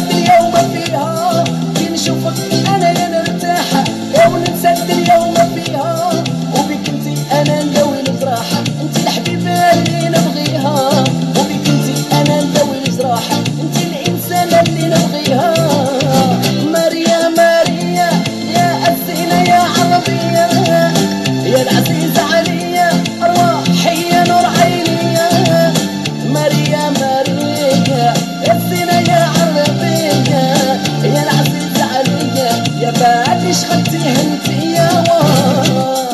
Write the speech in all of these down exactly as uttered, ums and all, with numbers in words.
ننسى الدنيا وما فيها، كي نشوفك انا يا نرتاح، يا وننسى الدنيا وما فيها، وبك انتي انا نداوي الجراح، انتي الحبيبه اللي نبغيها، وبك انتي انا نداوي الجراح، انتي الانسانه اللي نبغيها. ماريا ماريا يا الزينه يا عربيه، يا العزيزه عليا ارواحي يا نور عيني. ماريا ماريا يا الزينه يا عربيه، يا العزيزه عليا يا بعد شغلتي انتي يا واه.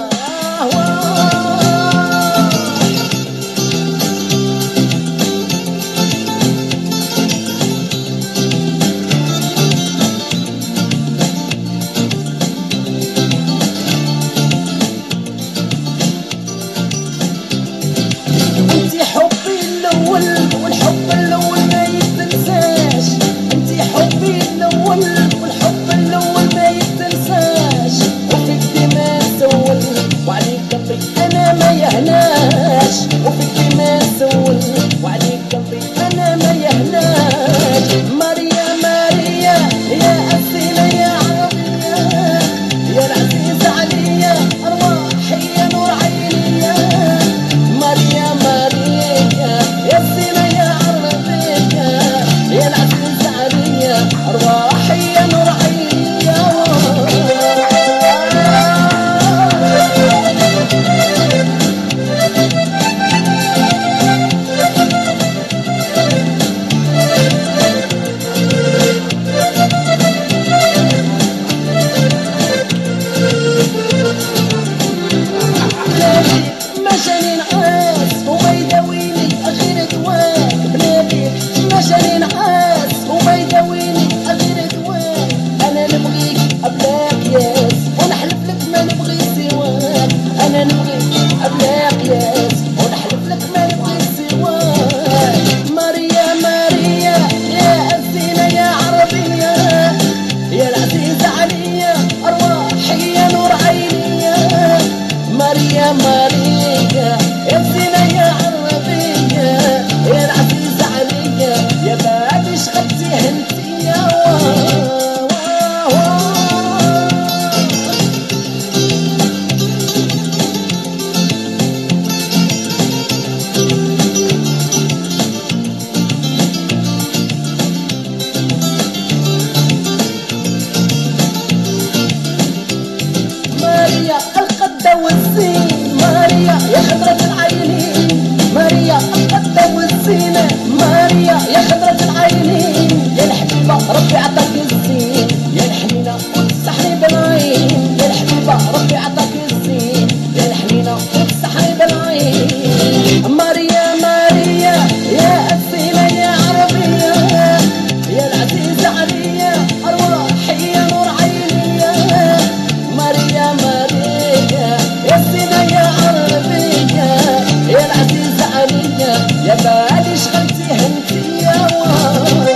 انتي حبي الاول والحب الاول ما يتنساش، انتي حبي الاول والحب الاول ما يتنساش، وفيك ديما نسول وعليك قلبي انا ما يهناش، وفيك ديما نسول وعليك قلبي انا ما يهناش. ماريا ماريا يا الزينه يا عربيه، يا العزيزه عليا ارواحي يا نور عيني. ماريا ماريا يا الزينه يا عربيه، يا العزيزه عليا ارواحي يا نور عيني. مجاني نعاس وما يداويني غير دواك، بناديك مجاني نعاس وما يداويني غير دواك، انا نبغيك بلا قياس ونحلف لك ما نبغي سواك، انا نبغيك بلا قياس ونحلف لك ما نبغي سواك. ماريا ماريا يا الزينه يا عربيه، يا العزيزه عليا ارواحي يا نور عيني. ماريا ماريا يا الزينه يا عربيه، يا العزيزه عليا يا بعد شغلتي انتي يا واه واه. ماريا القدة والزين، ماريا يا خضرة العينين، ماريا القدة والزينة، ماريا يا خضرة العينين، يا الحبيبة ربي عطاك الزين، يا الحنينة وتسحري بالعين، يا الحبيبة ربي عطاك الزين، يا الحنينة وتسحري بالعين. ماريا ماريا يا الزينة يا عربية، يا العزيزة عليا ارواحي يا نور عيني. ماريا ماريا يا الزينة يا عربية، يا العزيزة عليا يا بعد شغلتي انتي يا واه.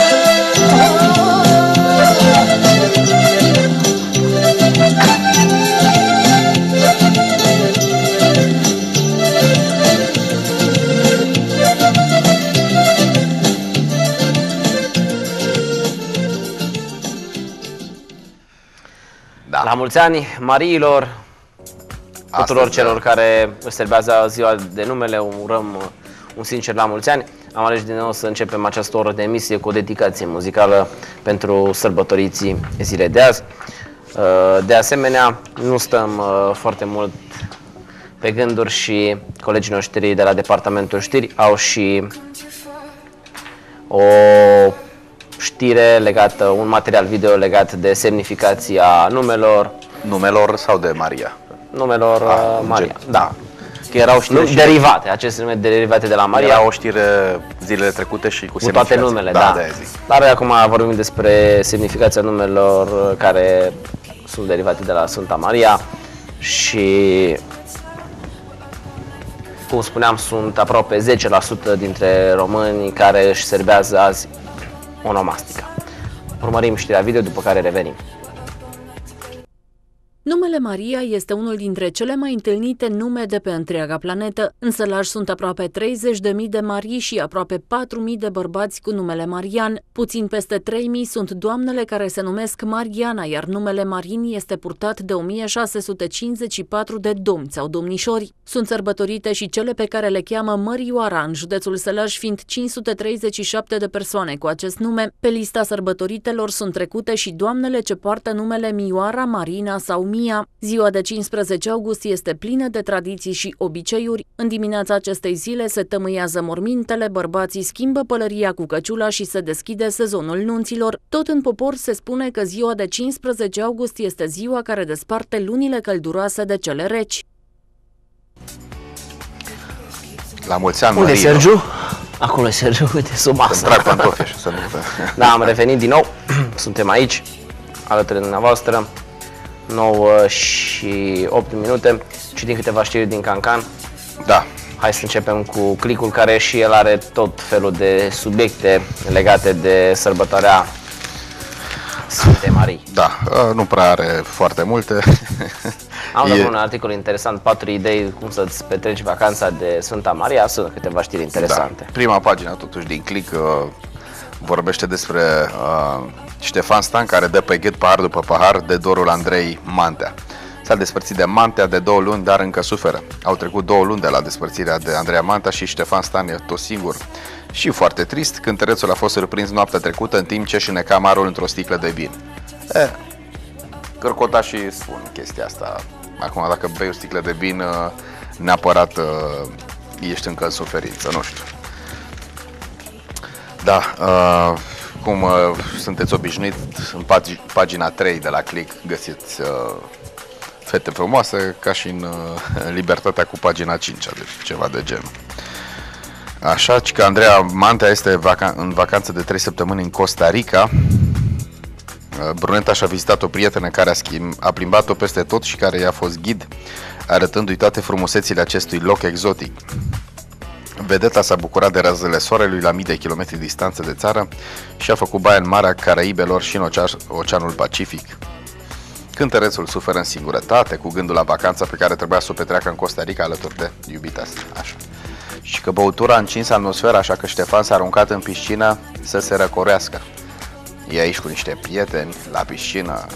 Da. La mulți ani Mariilor, tuturor celor care serbează ziua de numele, urăm un sincer la mulți ani. Am ales din nou să începem această oră de emisie cu o dedicație muzicală pentru sărbătoriții zilei de azi. De asemenea, nu stăm foarte mult pe gânduri și colegii noștri de la Departamentul Știri au și o știre legată, un material video legat de semnificația numelor. Numelor sau de Maria? Numelor A, Maria, da. da. Că erau știri și derivate, aceste nume derivate de la Maria. Era o știre zilele trecute și cu, cu toate numele, da. da. Dar acum vorbim despre semnificația numelor care sunt derivate de la Sfânta Maria și, cum spuneam, sunt aproape zece la sută dintre românii care își serbează azi onomastica. Urmărim știrea video, după care revenim. Numele Maria este unul dintre cele mai întâlnite nume de pe întreaga planetă. În sălaj sunt aproape treizeci de mii de Marii și aproape patru mii de bărbați cu numele Marian. Puțin peste trei mii sunt doamnele care se numesc Mariana, iar numele Marin este purtat de o mie șase sute cincizeci și patru de domni sau domnișori. Sunt sărbătorite și cele pe care le cheamă Mărioara, în județul Sălaj fiind cinci sute treizeci și șapte de persoane cu acest nume. Pe lista sărbătoritelor sunt trecute și doamnele ce poartă numele Mioara, Marina sau Mia. Ziua de cincisprezece august este plină de tradiții și obiceiuri. În dimineața acestei zile se tămâiază mormintele, bărbații schimbă pălăria cu căciula și se deschide sezonul nunților. Tot în popor se spune că ziua de cincisprezece august este ziua care desparte lunile călduroase de cele reci. La mulți ani, Unde e Maria. Sergiu? Acolo e Sergiu, uite, sub masă. Să-mi trag pantofii așa, să nu... Da, am revenit din nou. Suntem aici, alături de dumneavoastră. nouă și opt minute. Citim câteva știri din Cancan. Da. Hai să începem cu clicul, care și el are tot felul de subiecte legate de sărbătoarea Sfintei Marii. Da, nu prea are foarte multe. Am E- dat un articol interesant, patru idei cum să-ți petreci vacanța de Sfânta Maria. Sunt câteva știri interesante. Da. Prima pagină, totuși, din click uh, vorbește despre uh, Ștefan Stan, care dă pe ghet pahar după pahar de dorul Andrei Mantea. S-a despărțit de Mantea de două luni, dar încă suferă. Au trecut două luni de la despărțirea de Andreea Mantea și Ștefan Stan e tot singur și foarte trist. Cântărețul a fost surprins noaptea trecută în timp ce își neca marul într-o sticlă de vin. E, cărcotașii spun chestia asta. Acum, dacă bei o sticlă de vin, uh, neapărat uh, ești încă în suferință, nu știu. Da, uh, cum uh, sunteți obișnuit, în pag- pagina trei de la Click găsiți uh, fete frumoase, ca și în uh, Libertatea cu pagina cinci, deci ceva de genul. Așa, că Andreea Mantea este vaca- în vacanță de trei săptămâni în Costa Rica. Uh, Bruneta și-a vizitat o prietenă care a, schimb- a plimbat-o peste tot și care i-a fost ghid, arătându-i toate frumusețile acestui loc exotic. Vedeta s-a bucurat de razele soarelui la mii de kilometri distanță de țară și a făcut baie în Marea Caraibelor și în Ocean- Oceanul Pacific. Cântărețul suferă în singurătate, cu gândul la vacanța pe care trebuia să o petreacă în Costa Rica alături de iubita sa. Așa. Și că băutura a încins atmosfera, așa că Ștefan s-a aruncat în piscină să se răcorească. E aici cu niște prieteni, la piscină.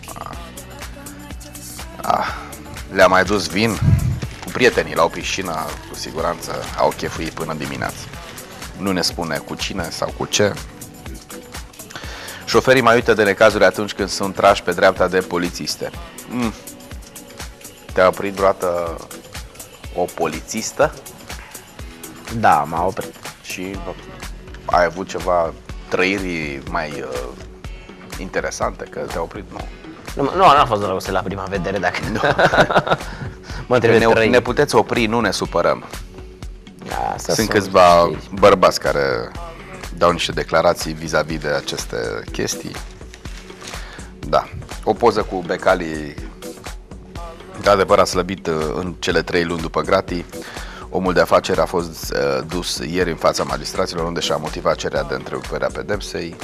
Ah, le-a mai dus vin. Cu prietenii la o piscină, cu siguranță au chefuit până dimineață. Nu ne spune cu cine sau cu ce. Șoferii mai uită de necazuri atunci când sunt trași pe dreapta de polițiste. Mm. Te-a oprit vreodată o polițistă Da, m-a oprit. și ai avut ceva trăiri mai uh, interesante că te-a oprit? Nu. Nu, nu, n-a fost dragoste la prima vedere, dacă nu. Mă trebuie Ne, trăi. ne puteți opri, nu ne supărăm. Da, astea Sunt câțiva știri. bărbați care dau niște declarații vis-a-vis de aceste chestii. Da. O poză cu Becali, de adevărat slăbit în cele trei luni după gratii. Omul de afaceri a fost uh, dus ieri în fața magistraților, unde și-a motivat cererea de întrerupere a pedepsei.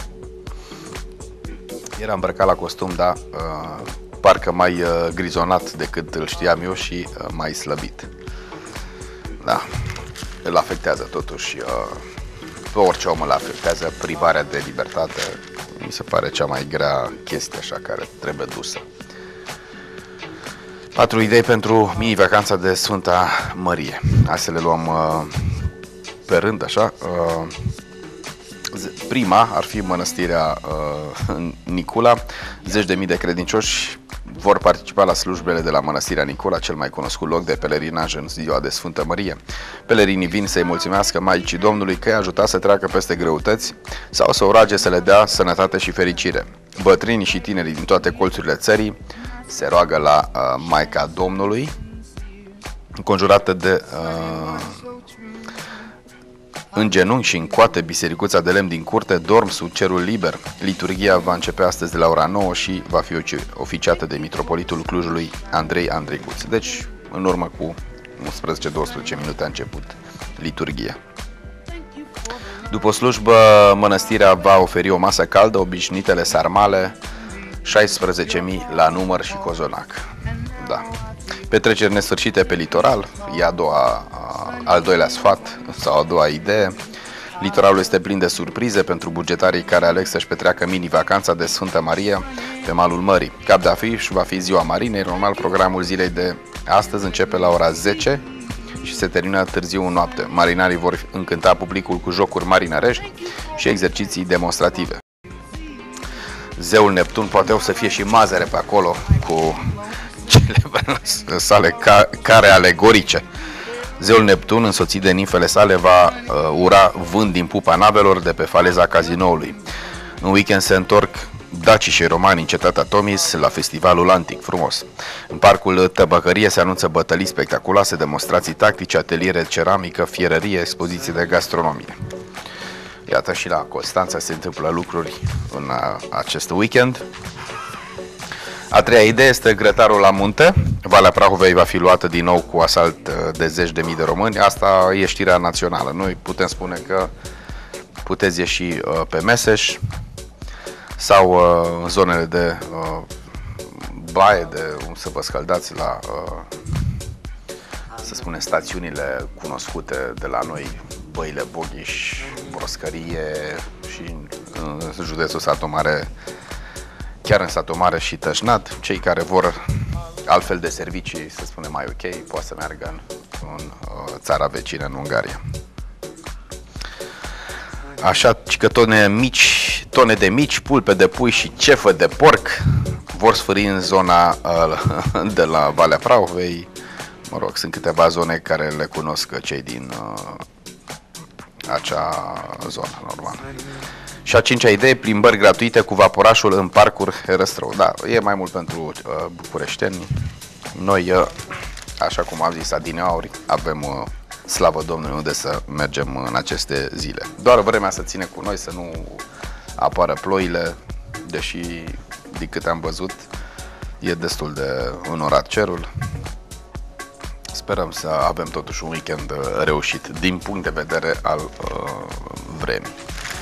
Era îmbrăcat la costum, da, uh, parcă mai uh, grizonat decât îl știam eu și uh, mai slăbit. Da, îl afectează totuși, uh, pe orice om îl afectează privarea de libertate. Mi se pare cea mai grea chestie așa care trebuie dusă. Patru idei pentru mini-vacanța de Sfânta Mărie. Hai să le luăm uh, pe rând așa. Uh, prima ar fi mănăstirea uh, Nicula. Zeci de mii de credincioși vor participa la slujbele de la mănăstirea Nicula, cel mai cunoscut loc de pelerinaj în ziua de Sfântă Mărie. Pelerinii vin să-i mulțumească Maicii Domnului că i-a ajutat să treacă peste greutăți sau să o roage să le dea sănătate și fericire. Bătrânii și tinerii din toate colțurile țării se roagă la uh, Maica Domnului, înconjurată de uh, în genunchi și în coate, bisericuța de lemn din curte dorm sub cerul liber. Liturghia va începe astăzi de la ora nouă și va fi oficiată de mitropolitul Clujului Andrei Andreguț. Deci, în urmă cu unsprezece douăsprezece minute a început liturghia. După slujbă, mănăstirea va oferi o masă caldă, obișnuitele sarmale, șaisprezece mii la număr și cozonac. Da. Petreceri nesfârșite pe litoral, e a doua, al doilea sfat sau a doua idee. Litoralul este plin de surprize pentru bugetarii care aleg să-și petreacă mini-vacanța de Sfânta Maria pe malul mării. Cap de afiș va fi Ziua Marinei. Normal, programul zilei de astăzi începe la ora zece și se termină târziu în noapte. Marinarii vor încânta publicul cu jocuri marinărești și exerciții demonstrative. Zeul Neptun poate o să fie și mazăre pe acolo cu celebrele sale ca, care alegorice. Zeul Neptun, însoțit de nimfele sale, va uh, ura vânt din pupa navelor de pe faleza cazinoului. În weekend se întorc dacii și romani în cetatea Tomis la festivalul antic frumos. În parcul Tăbăcărie se anunță bătălii spectaculoase, demonstrații tactice, ateliere de ceramică, fierărie, expoziții de gastronomie. Iată, și la Constanța se întâmplă lucruri în acest weekend. A treia idee este grătarul la munte. Valea Prahovei va fi luată din nou cu asalt de zeci de mii de români. Asta e știrea națională. Noi putem spune că puteți ieși pe Meseș sau în zonele de baie, de unde să vă scăldați la, să spunem, stațiunile cunoscute de la noi, Băile Boghiș, Broscărie și în județul Satu Mare, chiar în Satu Mare și Tășnad. Cei care vor altfel de servicii, să spunem, mai ok, poate să meargă în, în țara vecină, în Ungaria. Așa că tone mici, tone de mici, pulpe de pui și cefă de porc vor sfârși în zona de la Valea Prahovei. Mă rog, sunt câteva zone care le cunosc cei din acea zonă, normal. Și a cincea idee, plimbări gratuite cu vaporașul în parcuri Herăstrău. Da, e mai mult pentru uh, bucureșteni. Noi, uh, așa cum am zis adineauri, avem, uh, slavă Domnului, unde să mergem în aceste zile. Doar vremea să ține cu noi, să nu apară ploile, deși, din câte am văzut, e destul de înorat cerul. Sperăm să avem totuși un weekend reușit din punct de vedere al uh, vremii.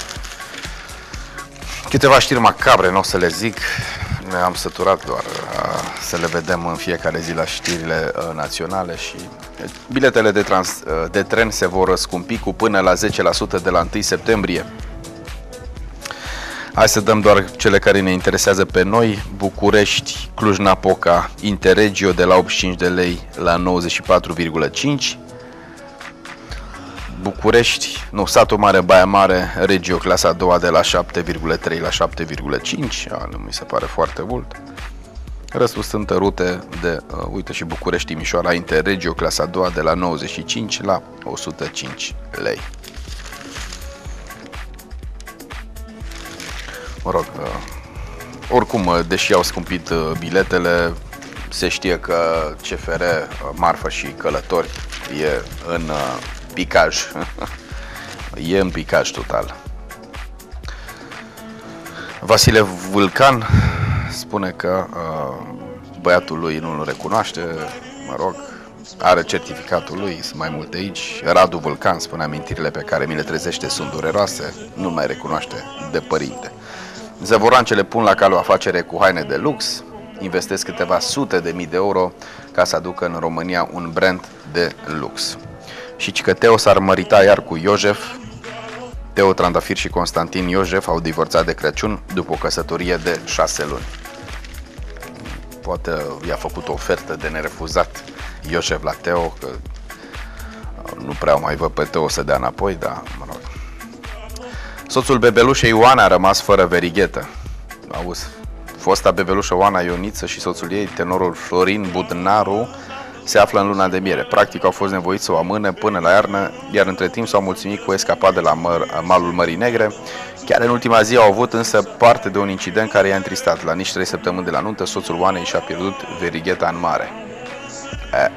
Câteva știri macabre, nu o să le zic, ne-am săturat doar uh, să le vedem în fiecare zi la știrile uh, naționale și biletele de, trans, uh, de tren se vor scumpi cu până la zece la sută de la întâi septembrie. Hai să dăm doar cele care ne interesează pe noi. București, Cluj-Napoca, Interregio de la optzeci și cinci de lei la nouăzeci și patru virgulă cinci. București, nu, Satu Mare, Baia Mare, Regio, clasa a doua de la șapte virgulă trei la șapte virgulă cinci. Nu mi se pare foarte mult. Restul sunt rute de, uh, uite, și București-Timișoara, Interregio, clasa a doua de la nouăzeci și cinci la o sută cinci lei. Mă rog, uh, oricum, uh, deși au scumpit uh, biletele, se știe că C F R, uh, Marfă și Călători e în uh, picaj. E în picaj total. Vasile Vulcan spune că uh, băiatul lui nu-l recunoaște, mă rog, are certificatul lui, sunt mai multe aici. Radu Vulcan spune: amintirile pe care mi le trezește sunt dureroase, nu mai recunoaște de părinte. Zăvorancele pun la cale o afacere cu haine de lux, investesc câteva sute de mii de euro ca să aducă în România un brand de lux. Și că Teo s-ar mărita iar cu Iojef. Teo Trandafir și Constantin Iojef au divorțat de Crăciun după o căsătorie de șase luni. Poate i-a făcut o ofertă de nerefuzat Iojef la Teo, că nu prea mai văd pe Teo să dea înapoi, dar mă rog. Soțul bebelușei Oana a rămas fără verighetă. Auzi, fosta bebelușă Oana Ioniță și soțul ei, tenorul Florin Budnaru, se află în luna de miere. Practic au fost nevoiți să o amâne până la iarnă, iar între timp s-au mulțumit cu escapat de la măr, malul Mării Negre. Chiar în ultima zi au avut însă parte de un incident care i-a întristat. La nici trei săptămâni de la nuntă, soțul Oanei și-a pierdut verigheta în mare. E.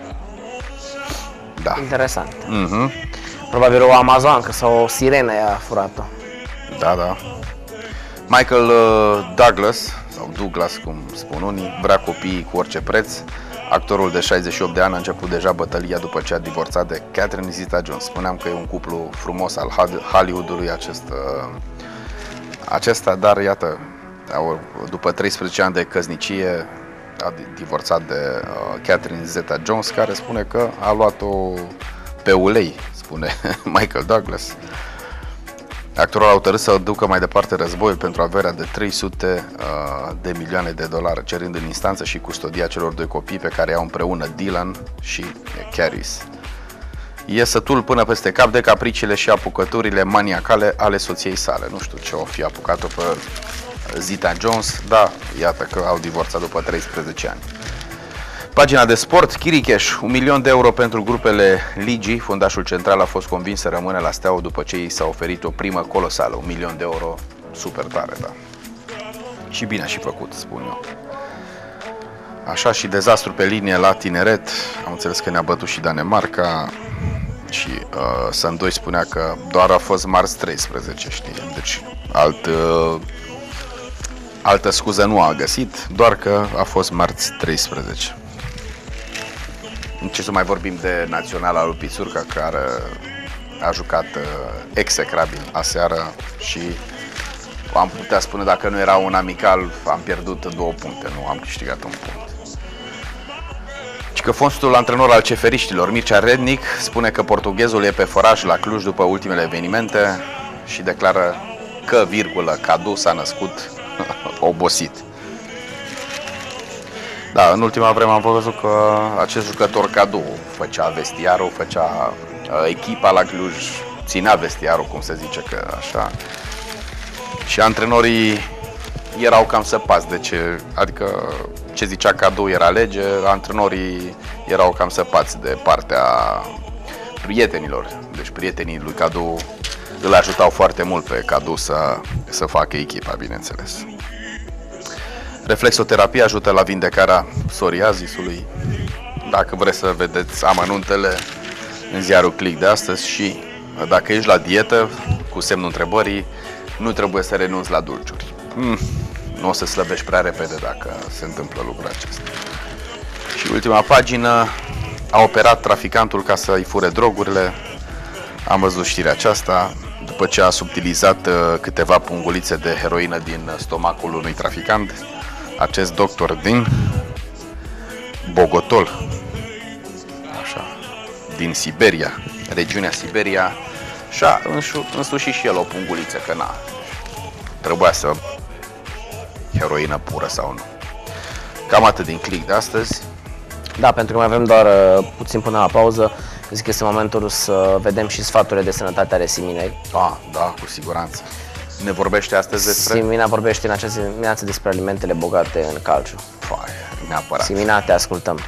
Da. Interesant. Mm-hmm. Probabil o amazoncă sau o sirenă i-a furat-o. Da, da. Michael uh, Douglas, sau Douglas, cum spun unii, vrea copiii cu orice preț. Actorul de șaizeci și opt de ani a început deja bătălia după ce a divorțat de Catherine Zeta-Jones. Spuneam că e un cuplu frumos al Hollywoodului acest, uh, acesta, dar iată, după treisprezece ani de căsnicie, a divorțat de uh, Catherine Zeta-Jones, care spune că a luat-o pe ulei, spune Michael Douglas. Actorul a hotărât să ducă mai departe războiul pentru averea de trei sute uh, de milioane de dolari, cerând în instanță și custodia celor doi copii pe care i-au împreună, Dylan și Caris. E sătul până peste cap de capriciile și apucăturile maniacale ale soției sale. Nu știu ce o fi apucat-o pe Zeta-Jones, da, iată că au divorțat după treisprezece ani. Pagina de sport, Chiricheș, un milion de euro pentru grupele ligii. Fundașul central a fost convins să rămână la Steaua după ce i s-a oferit o primă colosală. Un milion de euro, super tare, da. Și bine a și făcut, spun eu. Așa, și dezastru pe linie la tineret. Am înțeles că ne-a bătut și Danemarca. Și uh, Sândoi spunea că doar a fost marți treisprezece, știi? Deci alt, uh, altă scuză nu a găsit, doar că a fost marți treisprezece. Ce să mai vorbim de naționala lui Pițurca, care a jucat uh, execrabil aseară și am putea spune, dacă nu era un amical, am pierdut două puncte, nu am câștigat un punct. Și că fostul antrenor al ceferiștilor, Mircea Rednic, spune că portughezul e pe foraj la Cluj după ultimele evenimente și declară că, virgulă, Cadu s-a născut obosit. Da, în ultima vreme am văzut că acest jucător Cadu făcea vestiarul, făcea uh, echipa la Cluj, ținea vestiarul, cum se zice că așa. Și antrenorii erau cam săpați de ce, adică ce zicea Cadu era lege, antrenorii erau cam săpați de partea prietenilor. Deci prietenii lui Cadu îl ajutau foarte mult pe Cadu să, să facă echipa, bineînțeles. Reflexoterapia ajută la vindecarea psoriazisului. Dacă vreți să vedeți amănuntele, în ziarul Click de astăzi. Și dacă ești la dietă, cu semnul întrebării, nu trebuie să renunți la dulciuri. Mm, nu o să slăbești prea repede dacă se întâmplă lucrul acesta. Și ultima pagină, a operat traficantul ca să-i fure drogurile. Am văzut știrea aceasta, după ce a subtilizat câteva pungulițe de heroină din stomacul unui traficant. Acest doctor din Bogotol, așa, din Siberia, regiunea Siberia, și-a însușit și el o punguliță, că na, trebuia să heroină pură sau nu. Cam atât din Click de astăzi. Da, pentru că mai avem doar uh, puțin până la pauză, zic că este momentul să vedem și sfaturile de sănătate ale Siminei. Ah, da, cu siguranță. Ne vorbește astăzi despre... Simina vorbește în această dimineață despre alimentele bogate în calciu. Foaie, neapărat. Simina, te ascultăm.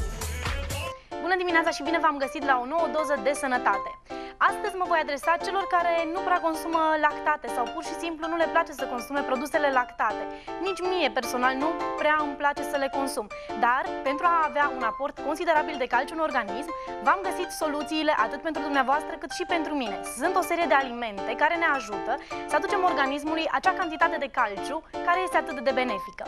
Bună dimineața și bine v-am găsit la o nouă doză de sănătate. Astăzi mă voi adresa celor care nu prea consumă lactate sau pur și simplu nu le place să consume produsele lactate. Nici mie personal nu prea îmi place să le consum, dar pentru a avea un aport considerabil de calciu în organism, v-am găsit soluțiile atât pentru dumneavoastră cât și pentru mine. Sunt o serie de alimente care ne ajută să aducem organismului acea cantitate de calciu care este atât de benefică.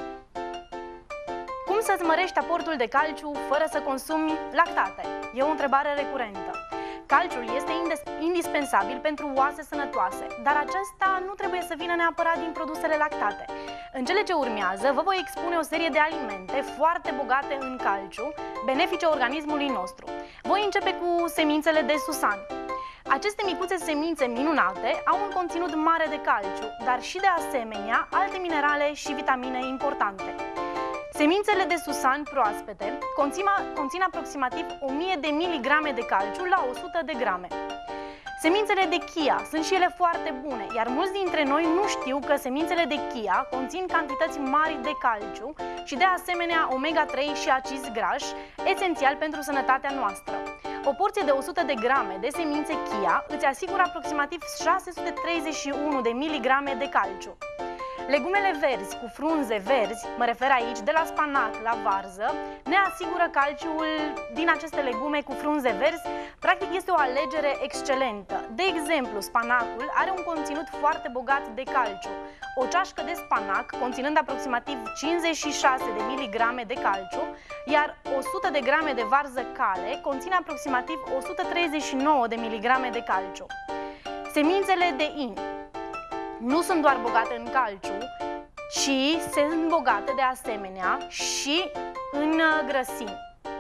Cum să-ți mărești aportul de calciu fără să consumi lactate? E o întrebare recurentă. Calciul este indispensabil pentru oase sănătoase, dar acesta nu trebuie să vină neapărat din produsele lactate. În cele ce urmează, vă voi expune o serie de alimente foarte bogate în calciu, benefice organismului nostru. Voi începe cu semințele de susan. Aceste micuțe semințe minunate au un conținut mare de calciu, dar și de asemenea alte minerale și vitamine importante. Semințele de susan proaspete conțin, conțin aproximativ o mie de miligrame de calciu la o sută de grame. Semințele de chia sunt și ele foarte bune, iar mulți dintre noi nu știu că semințele de chia conțin cantități mari de calciu și de asemenea omega trei și acizi grași, esențial pentru sănătatea noastră. O porție de o sută de grame de semințe chia îți asigură aproximativ șase sute treizeci și unu de miligrame de calciu. Legumele verzi cu frunze verzi, mă refer aici de la spanac la varză, ne asigură calciul din aceste legume cu frunze verzi. Practic este o alegere excelentă. De exemplu, spanacul are un conținut foarte bogat de calciu. O ceașcă de spanac conținând aproximativ cincizeci și șase de miligrame de calciu, iar o sută de grame de varză cale conține aproximativ o sută treizeci și nouă de miligrame de calciu. Semințele de in nu sunt doar bogate în calciu, și sunt bogate de asemenea și în grăsimi,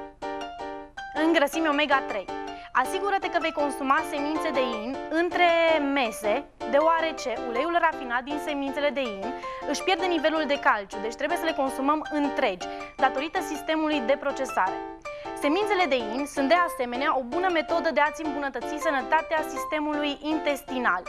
în grăsimi omega trei. Asigură-te că vei consuma semințe de in între mese, deoarece uleiul rafinat din semințele de in își pierde nivelul de calciu, deci trebuie să le consumăm întregi, datorită sistemului de procesare. Semințele de in sunt de asemenea o bună metodă de a-ți îmbunătăți sănătatea sistemului intestinal.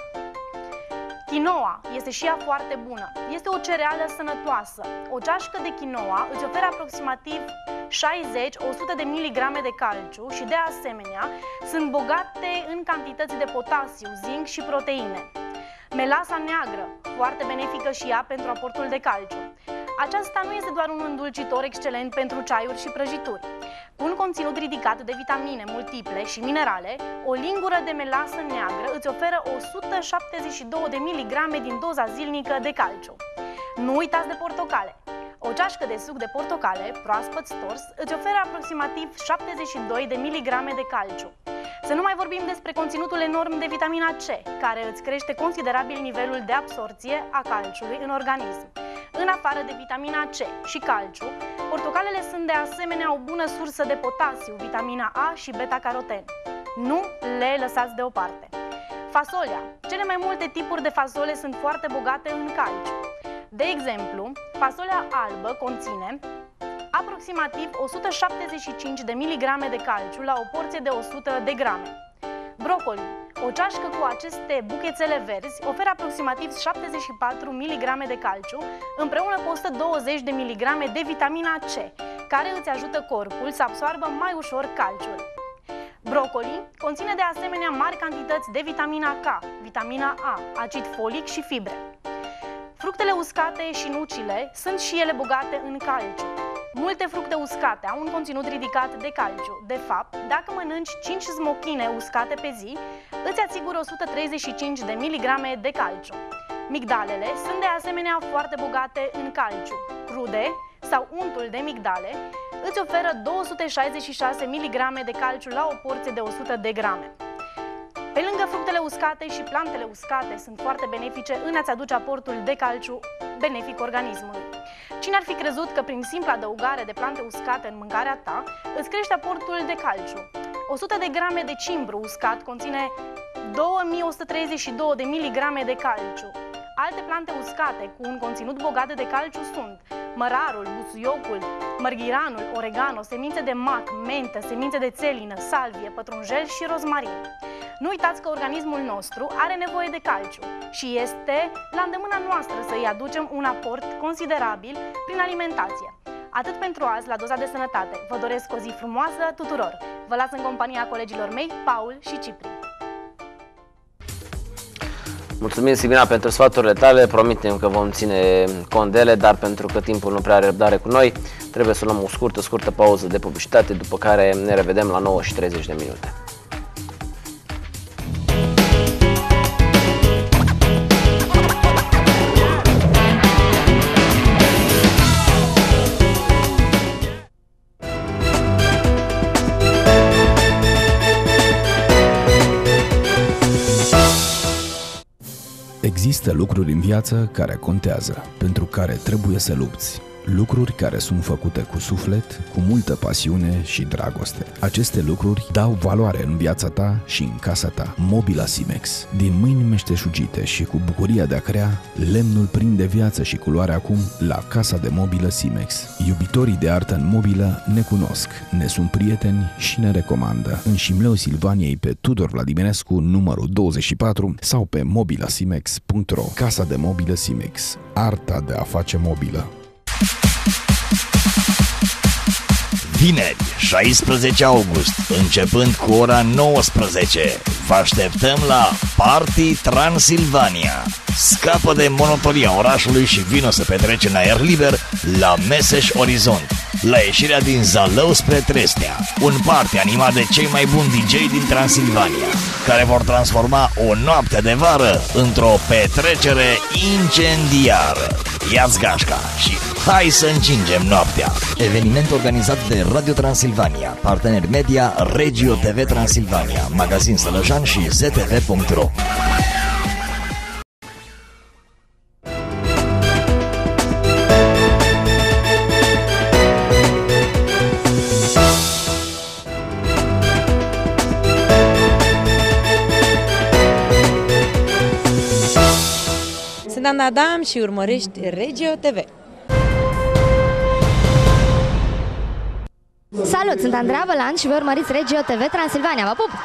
Quinoa este și ea foarte bună. Este o cereală sănătoasă. O ceașcă de quinoa îți oferă aproximativ șaizeci la o sută de miligrame de calciu și de asemenea sunt bogate în cantități de potasiu, zinc și proteine. Melasa neagră, foarte benefică și ea pentru aportul de calciu. Aceasta nu este doar un îndulcitor excelent pentru ceaiuri și prăjituri. Cu un conținut ridicat de vitamine multiple și minerale, o lingură de melasă neagră îți oferă o sută șaptezeci și doi de miligrame din doza zilnică de calciu. Nu uitați de portocale. O ceașcă de suc de portocale, proaspăt stors, îți oferă aproximativ șaptezeci și doi de miligrame de calciu. Să nu mai vorbim despre conținutul enorm de vitamina C, care îți crește considerabil nivelul de absorție a calciului în organism. În afară de vitamina C și calciu, portocalele sunt de asemenea o bună sursă de potasiu, vitamina A și beta-caroten. Nu le lăsați deoparte. Fasolea. Cele mai multe tipuri de fasole sunt foarte bogate în calciu. De exemplu, fasolea albă conține aproximativ o sută șaptezeci și cinci de miligrame de calciu la o porție de o sută de grame. Brocoli. O ceașcă cu aceste buchețele verzi oferă aproximativ șaptezeci și patru miligrame de calciu împreună cu o sută douăzeci de miligrame de vitamina C, care îți ajută corpul să absoarbă mai ușor calciul. Brocoli conține de asemenea mari cantități de vitamina K, vitamina A, acid folic și fibre. Fructele uscate și nucile sunt și ele bogate în calciu. Multe fructe uscate au un conținut ridicat de calciu. De fapt, dacă mănânci cinci smochine uscate pe zi, îți asigură o sută treizeci și cinci de miligrame de calciu. Migdalele sunt de asemenea foarte bogate în calciu. Crude sau untul de migdale îți oferă două sute șaizeci și șase miligrame de calciu la o porție de o sută de grame. Pe lângă fructele uscate și plantele uscate sunt foarte benefice în a-ți aduce aportul de calciu benefic organismului. Cine ar fi crezut că prin simpla adăugare de plante uscate în mâncarea ta îți crește aportul de calciu? o sută de grame de cimbru uscat conține două mii o sută treizeci și doi de miligrame de calciu. Alte plante uscate cu un conținut bogat de calciu sunt mărarul, busuiocul, mărghiranul, oregano, semințe de mac, mentă, semințe de țelină, salvie, pătrunjel și rozmarin. Nu uitați că organismul nostru are nevoie de calciu și este la îndemâna noastră să îi aducem un aport considerabil prin alimentație. Atât pentru azi la Doza de Sănătate. Vă doresc o zi frumoasă tuturor. Vă las în compania colegilor mei, Paul și Cipri. Mulțumim, Silvina, pentru sfaturile tale. Promitem că vom ține cont de ele, dar pentru că timpul nu prea are răbdare cu noi, trebuie să luăm o scurtă, scurtă pauză de publicitate, după care ne revedem la nouă și treizeci de minute. Există lucruri în viață care contează, pentru care trebuie să lupți. Lucruri care sunt făcute cu suflet, cu multă pasiune și dragoste. Aceste lucruri dau valoare în viața ta și în casa ta. Mobila Simex. Din mâini meșteșugite și cu bucuria de a crea, lemnul prinde viață și culoare acum la Casa de Mobilă Simex. Iubitorii de artă în mobilă ne cunosc, ne sunt prieteni și ne recomandă. În Șimleu Silvaniei pe Tudor Vladimirescu, numărul douăzeci și patru sau pe mobilasimex punct ro. Casa de Mobilă Simex. Arta de a face mobilă. Vineri, șaisprezece august, începând cu ora nouăsprezece, vă așteptăm la Party Transilvania. Scapă de monotonia orașului și vino să petreci în aer liber la Meseș Orizont, la ieșirea din Zalău spre Trestea. Un party animat de cei mai buni D J din Transilvania, care vor transforma o noapte de vară într-o petrecere incendiară. Ia-ți gașca și hai să încingem noaptea! Eveniment organizat de Radio Transilvania, partener media Regio T V Transilvania, magazin Sălăjan și z t v punct ro. Adam și urmărești Regio T V. Salut, sunt Andreea Bălan și vă urmăriți Regio T V Transilvania. Vă pup!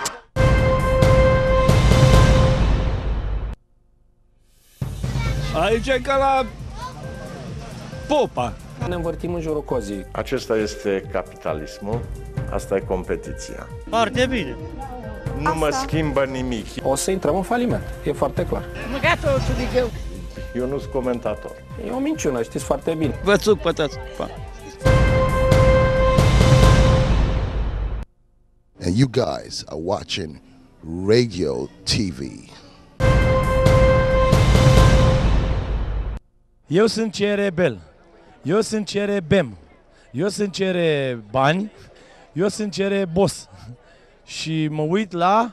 Aici e ca la Popa. Ne învârtim în jurul cozii. Acesta este capitalismul, asta e competiția. Foarte bine. Nu asta. Mă schimbă nimic. O să intrăm în faliment, e foarte clar. Măgat-o, eu. Eu nu sunt comentator. E o minciună, știți foarte bine. Vă țuc pătați. Pa. And you guys are watching Regio T V. Eu sunt ce rebel, eu sunt ce rebem, eu sunt ce bani, eu sunt ce boss și mă uit la...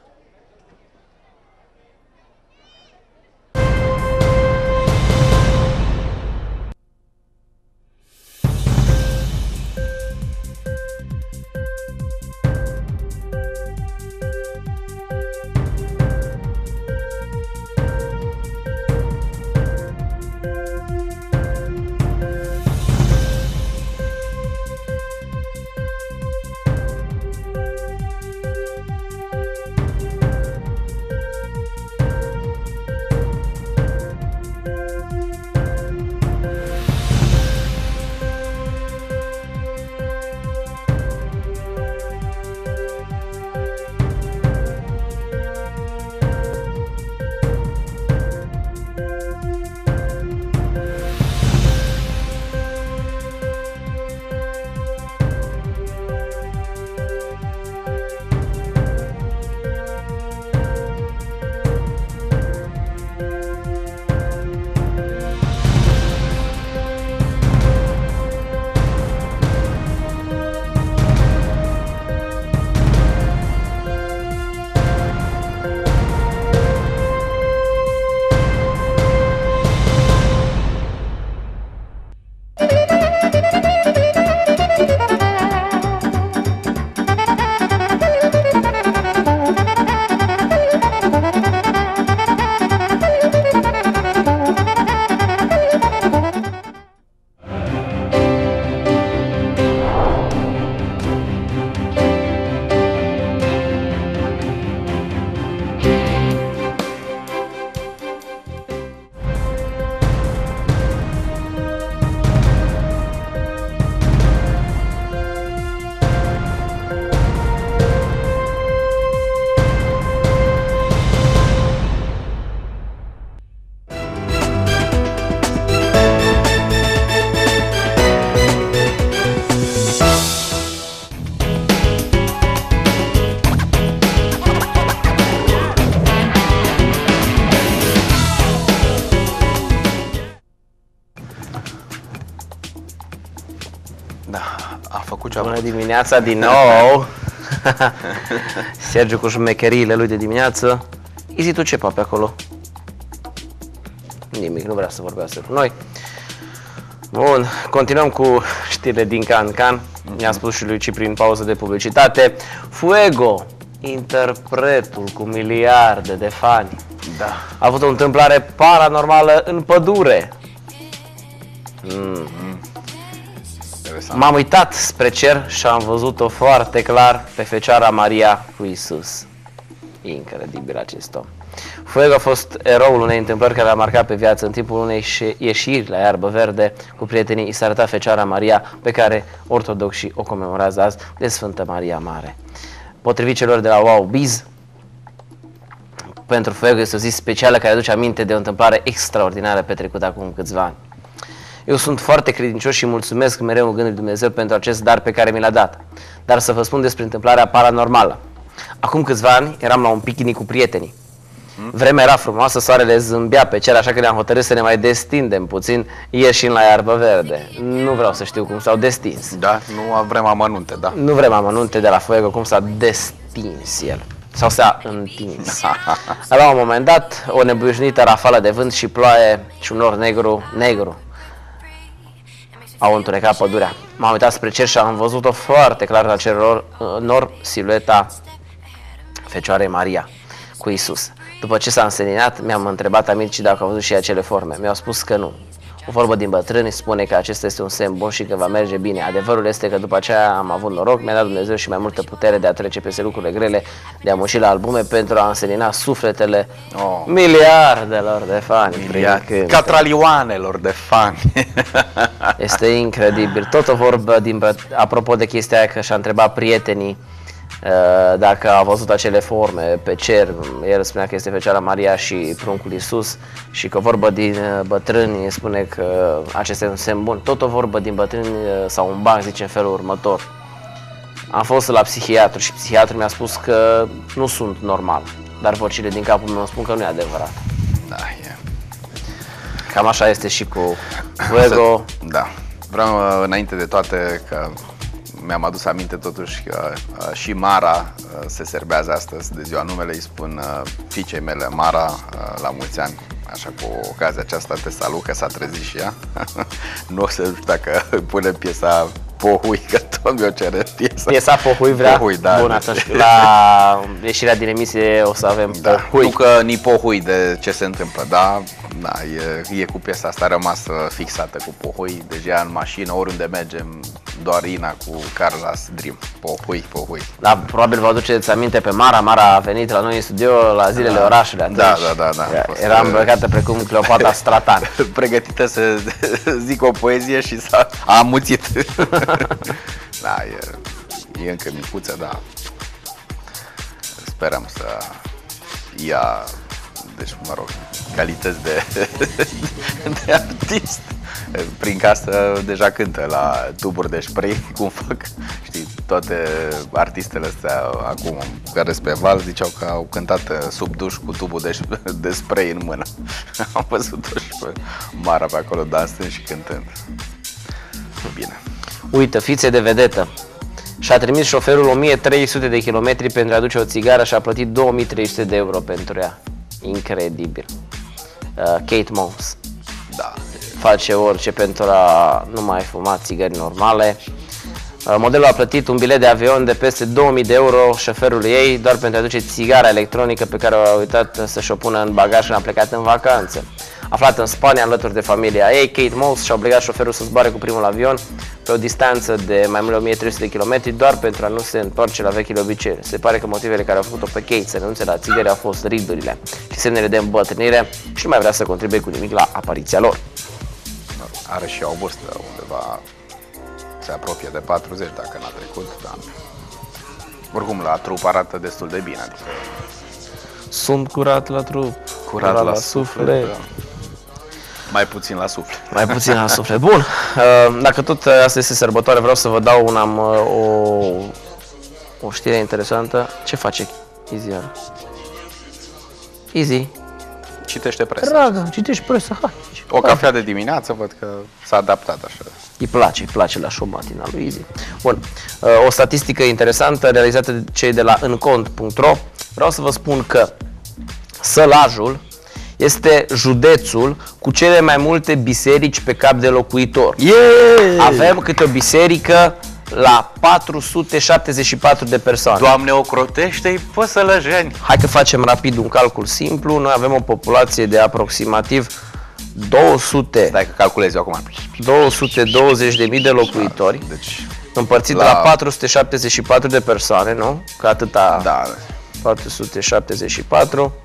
Bună dimineața din nou! Sergiu cu șmecheriile lui de dimineață. Izi tu ce pape acolo? Nimic, nu vrea să vorbească cu noi. Bun, continuăm cu știrile din Can Can. Mi-a spus și lui Cipri în pauză de publicitate. Fuego, interpretul cu miliarde de fani, da, a avut o întâmplare paranormală în pădure. Mm. M-am uitat spre cer și am văzut-o foarte clar pe Fecioara Maria cu Isus. Incredibil acest om. Fuego a fost eroul unei întâmplări care a marcat pe viață. În timpul unei ieșiri la iarbă verde cu prietenii, i s-a arătat Fecioara Maria, pe care ortodoxii o comemorează azi de Sfântă Maria Mare. Potrivit celor de la Wow Biz, pentru Fuego este o zi specială care aduce aminte de o întâmplare extraordinară petrecută acum câțiva ani. Eu sunt foarte credincios și mulțumesc mereu în gândul lui Dumnezeu pentru acest dar pe care mi l-a dat. Dar să vă spun despre întâmplarea paranormală. Acum câțiva ani eram la un picnic cu prietenii. Vremea era frumoasă, soarele zâmbea pe cer, așa că ne-am hotărât să ne mai destindem puțin, ieșind la iarbă verde. Nu vreau să știu cum s-au destins. Da, nu vrem amănunte, da. Nu vrem amănunte de la Fuego, cum s-a destins el. Sau s-a întins. La un moment dat, o nebușnită rafală de vânt și ploaie și un nor negru, negru, au întunecat pădurea. M-am uitat spre cer și am văzut-o foarte clar la cerul nor, silueta Fecioarei Maria cu Isus. După ce s-a înseninat, mi-am întrebat amicii dacă au văzut și acele forme. Mi-au spus că nu. O vorbă din bătrâni spune că acesta este un semn bun și că va merge bine. Adevărul este că după aceea am avut noroc, mi-a dat Dumnezeu și mai multă putere de a trece peste lucrurile grele, de a muși la albume pentru a însenina sufletele oh. miliardelor de fani. Miliard. Catralioanelor de fani. Este incredibil. Tot o vorbă din bă... apropo de chestia aia că și-a întrebat prietenii uh, dacă au văzut acele forme pe cer. El spunea că este Fecioara Maria și pruncul Iisus și că o vorbă din bătrâni spune că acesta e un semn bun. Tot o vorbă din bătrâni sau un banc zice în felul următor. Am fost la psihiatru și psihiatrul mi-a spus că nu sunt normal, dar vocile din capul meu spun că nu e adevărat. Da, e. Cam așa este și cu Fuego. Da. Vreau înainte de toate că mi-am adus aminte totuși că uh, și Mara uh, se serbează astăzi de ziua numelei, îi spun uh, fiicei mele Mara uh, la mulți ani, așa cu ocazia aceasta te salut că s-a trezit și ea. Nu o să știu dacă pune piesa Pohui, că tot mi-o cere piesa. Piesa Pohui vrea? Pohui, da. Bun, atunci la ieșirea din emisie o să avem da. Pohui. Nu că ni Pohui de ce se întâmplă, dar da, e, e cu piesa asta, a rămas fixată cu Pohui, deja în mașină, oriunde mergem, doar Ina cu Carlos Dream. Pohui, Pohui. Da, probabil vă aduceți aminte pe Mara. Mara a venit la noi în studio la zilele da. orașului atunci. Da, da, da. da. Era îmbrăcată precum Cleopatra Stratan. Pregătită să zic o poezie și s-a amuțit. Da, e, e încă micuță, da. Sperăm să ia, deci, mă rog, calități de, de artist. Prin casă deja cântă la tuburi de spray, cum fac, știi, toate artistele astea acum care sunt pe val ziceau că au cântat sub duș cu tubul de, de spray în mână. Am văzut-o și pe Mara pe acolo dansând și cântând. Bine. Uite, fițe de vedetă. Și-a trimis șoferul o mie trei sute de kilometri pentru a aduce o țigară și a plătit două mii trei sute de euro pentru ea. Incredibil. Uh, Kate Moss. Da. Face orice pentru a nu mai fuma țigări normale. Uh, modelul a plătit un bilet de avion de peste două mii de euro șoferului ei doar pentru a aduce țigara electronică pe care a uitat să-și o pună în bagaj când a plecat în vacanță. Aflat în Spania, alături de familia ei, Kate Moss și-a obligat șoferul să zboare cu primul avion pe o distanță de mai mult de o mie trei sute de kilometri doar pentru a nu se întoarce la vechile obiceiuri. Se pare că motivele care au făcut-o pe Kate să renunțe la țigări au fost ridurile și semnele de îmbătrânire și nu mai vrea să contribuie cu nimic la apariția lor. Are și o vârstă undeva, se apropie de patruzeci dacă n-a trecut, dar oricum la trup arată destul de bine. Adică... Sunt curat la trup, curat, curat la, la suflet. suflet. Da. Mai puțin la suflet. Mai puțin la suflet. Bun, dacă tot asta este sărbătoare, vreau să vă dau una, o, o știre interesantă. Ce face Easy? Easy? Citește presa. Dragă, citești presa. Hai. O cafea de dimineață, văd că s-a adaptat așa. Îi place, îi place la show matinal lui Easy. Bun, o statistică interesantă realizată de cei de la încont punct ro. Vreau să vă spun că Sălajul este județul cu cele mai multe biserici pe cap de locuitor. Yeah! Avem câte o biserică la patru sute șaptezeci și patru de persoane. Doamne, ocrotește-i pe sălăjeni! Hai că facem rapid un calcul simplu. Noi avem o populație de aproximativ două sute. Stai că calculez eu acum. două sute douăzeci de mii de locuitori. Deci, împărțit la... la patru sute șaptezeci și patru de persoane, nu? Că atâta. Da. patru sute șaptezeci și patru.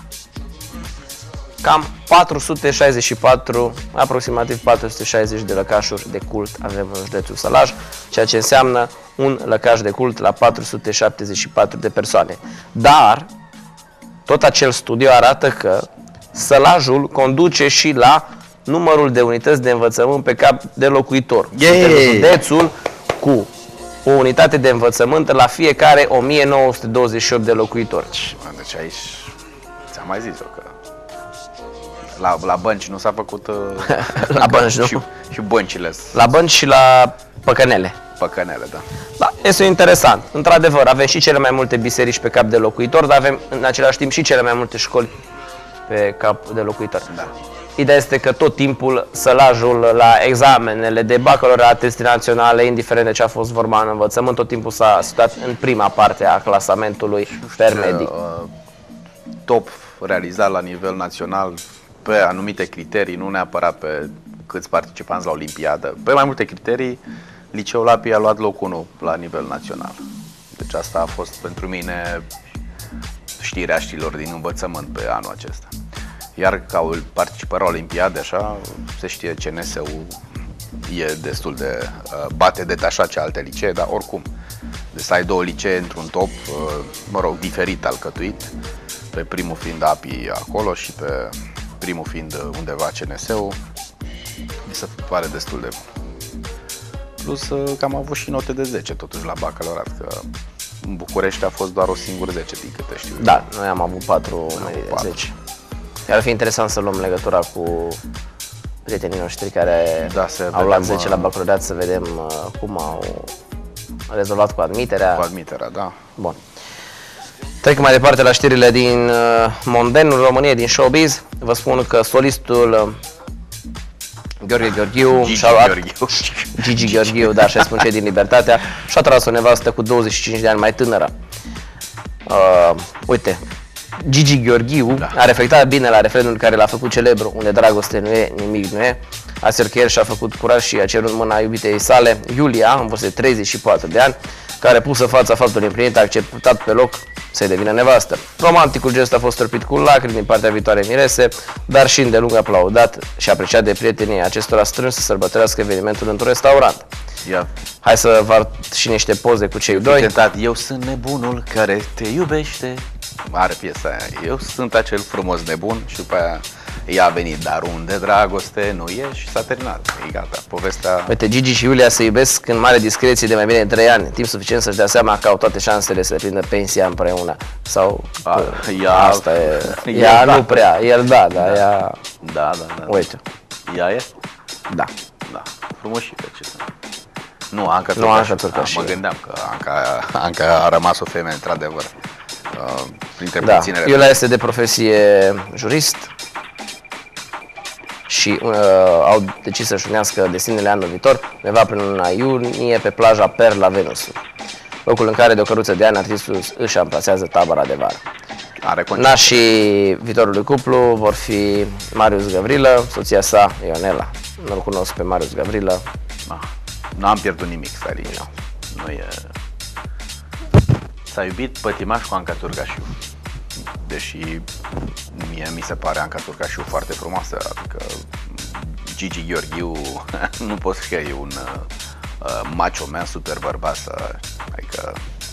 Cam patru sute șaizeci și patru, aproximativ patru sute șaizeci de lăcașuri de cult avem în județul Sălaj, ceea ce înseamnă un lăcaș de cult la patru sute șaptezeci și patru de persoane. Dar tot acel studiu arată că Sălajul conduce și la numărul de unități de învățământ pe cap de locuitor. Suntem județul cu o unitate de învățământ la fiecare o mie nouă sute douăzeci și opt de locuitori. Deci aici ți-am mai zis-o că La, la bănci nu s-a făcut... Uh, la bănci, nu? Și, și băncile. La bănci și la păcănele. Păcănele, da. Da, este interesant. Într-adevăr, avem și cele mai multe biserici pe cap de locuitor, dar avem în același timp și cele mai multe școli pe cap de locuitor. Da. Ideea este că tot timpul Sălajul la examenele de bacalaureat, teste naționale, indiferent de ce a fost vorba în învățământ, tot timpul s-a studiat în prima parte a clasamentului intermedic. Uh, top realizat la nivel național pe anumite criterii, nu neapărat pe câți participanți la Olimpiadă. Pe mai multe criterii, Liceul Lapi a luat locul unu la nivel național. Deci asta a fost pentru mine știrea știlor din învățământ pe anul acesta. Iar ca o participare la Olimpiade, așa, se știe C N S-ul e destul de uh, bate detașat ce alte licee, dar oricum, de să ai două licee într-un top, uh, mă rog, diferit alcătuit, pe primul fiind A P I acolo și pe primul fiind undeva C N S-ul, mi se pare destul de bun. Plus uh, că am avut și note de zece totuși la bacalaureat, că în București a fost doar o singură zece, din câte știu. Da, noi am avut patru zece. Ar fi interesant să luăm legătura cu prietenii noștri care da, să au luat vedem, zece la bacalaureat, să vedem uh, cum au rezolvat cu admiterea. Cu admiterea, da. Bun. Trec mai departe la știrile din uh, mondenul României, din showbiz. Vă spun că solistul uh, Gheorghe Gheorghiu, Gigi și-a luat, Gheorghiu. Gigi Gheorghiu, da, așa spun cei din Libertatea, și-a tras o nevastă cu douăzeci și cinci de ani mai tânără. Uh, uite, Gigi Gheorghiu da. a reflectat bine la referendumul care l-a făcut celebru, unde dragoste nu e, nimic nu e. Aser că ieri și-a făcut curaj și a cerut mâna iubitei sale, Iulia, în vârstă de treizeci și patru de ani, care, pusă fața faptului împlinit, a acceptat pe loc să-i devină nevastă. Romanticul gest a fost torpit cu lacrimi din partea viitoarei mirese, dar și îndelung aplaudat și apreciat de prietenii acestora strâns să sărbătorească evenimentul într-un restaurant. Ia. Hai să vă arăt și niște poze cu cei doi. Tentat, eu sunt nebunul care te iubește. Are piesa aia. Eu sunt acel frumos nebun și după aia ea a venit, dar unde dragoste nu e și s-a terminat. E gata, povestea... Uite, Gigi și Iulia se iubesc în mare discreție de mai bine de trei ani, timp suficient să-și dea seama că au toate șansele să prindă pensia împreună. Sau a, ea, asta e... Ea da. nu prea, el da, dar da. ea... Da, da, da. Uite. Ea e? Da. Da. Frumușică, ce să... Nu, Anca Nu, Anca Turcaș. Mă gândeam că Anca, Anca a rămas o femeie, într-adevăr. Uh, printre da. puținele. Iulia este de profesie jurist și uh, au decis să-și unească destinele anul viitor, undeva prin luna iunie, pe plaja Perla la Venus, locul în care de o căruță de ani artistul își amplasează tabăra de vară. Nașii viitorului cuplu vor fi Marius Gavrilă, soția sa Ionela. Nu-l cunosc pe Marius Gavrilă. Da. N-am pierdut nimic, stai liniște. Nu e... S-a iubit pătimaș cu Anca Turcașiu. Deși mie mi se pare Anca Turcașiu foarte frumoasă, adică Gigi Gheorghiu nu pot să fie un uh, macho man super bărbat, adică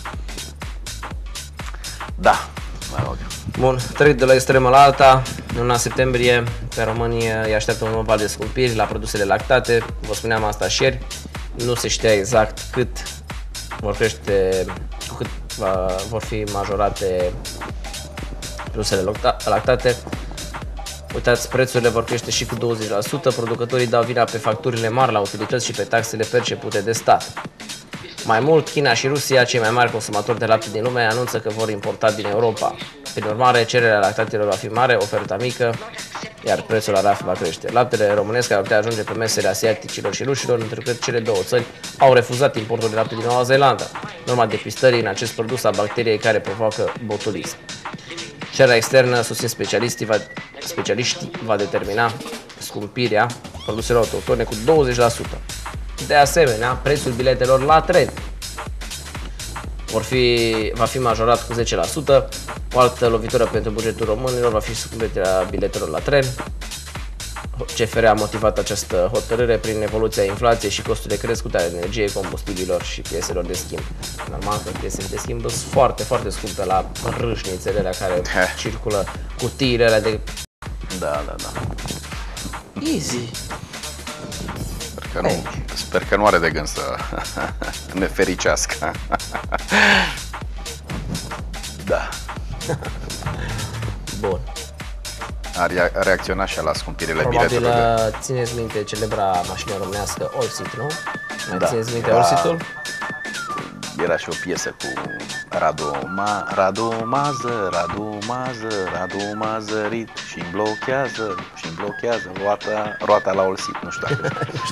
da, mă rog. Bun, trec de la extremă la alta. În luna septembrie pe românii îi așteaptă un nou val de scumpiri la produsele lactate. Vă spuneam asta și ieri. Nu se știa exact cât vor crește, cât va, vor fi majorate produsele lactate. Uitați, prețurile vor crește și cu douăzeci la sută. Producătorii dau vina pe facturile mari la utilități și pe taxele percepute de stat. Mai mult, China și Rusia, cei mai mari consumatori de lapte din lume, anunță că vor importa din Europa. Prin urmare, cererea lactatelor va fi mare, oferta mică, iar prețul la raft va crește. Laptele românesc ar putea ajunge pe mesele asiaticilor și rușilor, întrucât cele două țări au refuzat importul de lapte din Noua Zeelandă, în urma depistării în acest produs a bacteriei care provoacă botulism. Cererea externă, susțin specialiștii, va, specialiștii, va determina scumpirea produselor autohtone cu douăzeci la sută. De asemenea, prețul biletelor la tren vor fi, va fi majorat cu zece la sută. O altă lovitură pentru bugetul românilor va fi scumpirea biletelor la tren. C F R a motivat această hotărâre prin evoluția inflației și costurile crescute ale energiei, combustibilor și pieselor de schimb. Normal că piesele de schimb sunt foarte, foarte scumpe la râșnițele alea care circulă, cutiile alea de... Da, da, da. Easy. Sper că nu, sper că nu are de gând să ne fericească. Da. Bun. A, rea a reacționat și la scumpirile Probabil biletelor. Probabil țineți minte celebra mașină românească Allseat, nu? Mai Da. țineți minte Da. Allseat-ul? Era și o piesă cu Radu, Ma, Radu Mază, Radu Mază, Radu Mazărit și-mi blochează, și-mi blochează roata, roata la Allseat, nu știu dacă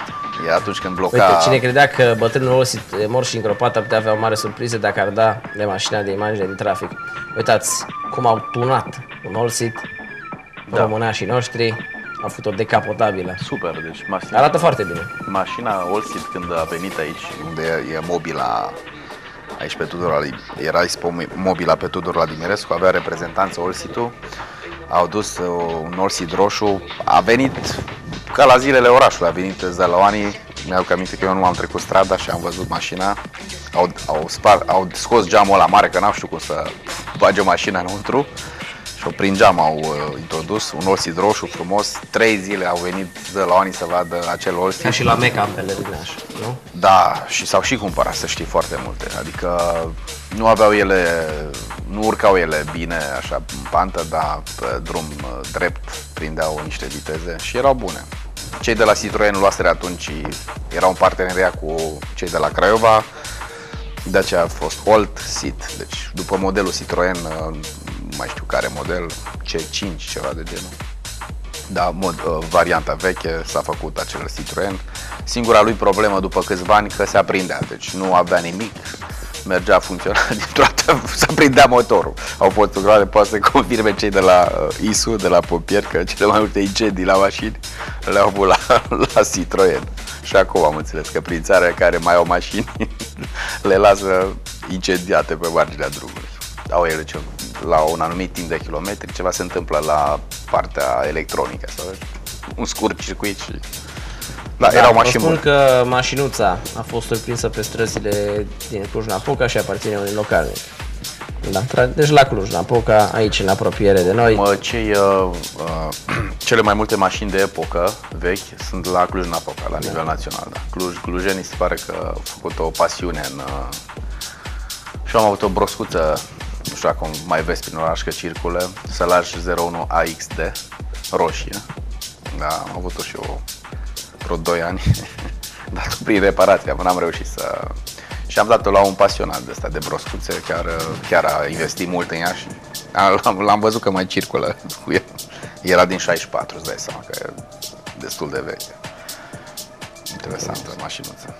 E atunci când bloca... Uite, cine credea că bătrânul Olsit e mort și îngropat ar putea avea o mare surpriză dacă ar da de mașina de imagine din trafic. Uitați cum au tunat un Olsit, da. Românașii noștri, au făcut o decapotabilă. Super, deci mașina... Arată foarte bine. Mașina Olsit când a venit aici, unde e mobila aici pe Tudor, era mobila pe Tudor la Dimirescu, avea reprezentanță Olsitul, au dus un Olsit roșu, a venit ca la zilele orașului, a venit Zălăoanii, mi-au aminte că eu nu am trecut strada și am văzut mașina, au, au, spar, au scos geamul ăla mare, că n-am știut cum să bage mașina înăuntru și-o prin geam au uh, introdus un Olsit roșu frumos, trei zile au venit Zălăoanii să vadă acel Olsit. Ca și la Meca în pelerinaj, nu? Da, și s-au și cumpărat, să știi, foarte multe, adică nu aveau ele, nu urcau ele bine așa în pantă, dar pe drum drept prindeau niște viteze și erau bune. Cei de la Citroen luaseră atunci, erau în parteneria cu cei de la Craiova, de aceea a fost Holt, Sit, deci după modelul Citroen, nu mai știu care model, C cinci, ceva de genul. Da, mod, varianta veche, s-a făcut acel Citroen. Singura lui problemă după câțiva ani că se aprindea, deci nu avea nimic, mergea, funcționa dintr-o dată, se aprindea motorul. Au fost o groază, poate să confirme cei de la I S U, de la pompieri, că cele mai multe incendii la mașini le-au avut la, la Citroen. Și acum am înțeles că prin țara care mai au mașini le lasă incendiate pe marginea drumului. Au ele ce, la un anumit timp de kilometri, ceva se întâmplă la partea electronică, sau un scurt circuit și... Da, da, erau mașini spun că mașinuța a fost surprinsă pe străzile din Cluj-Napoca și aparține unui localnic. Da, deci la Cluj-Napoca, aici în apropiere de noi. Mă, cei, uh, uh, cele mai multe mașini de epocă vechi sunt la Cluj-Napoca, la nivel da. național. Da. Cluj, clujenii se pare că au făcut o pasiune în... Uh, și am avut o broscuță, nu știu acum mai vezi prin oraș că circulă, Sălaj zero unu A X D, roșie. Da, am avut-o și eu vreo doi ani, dat prin reparație, n-am reușit să... Și am dat-o la un pasionat de ăsta de broscuțe, chiar, chiar a investit mult în ea și l-am văzut că mai circulă cu el. Era din șaizeci și patru, îți dai seama că e destul de veche. Interesantă mașinuță.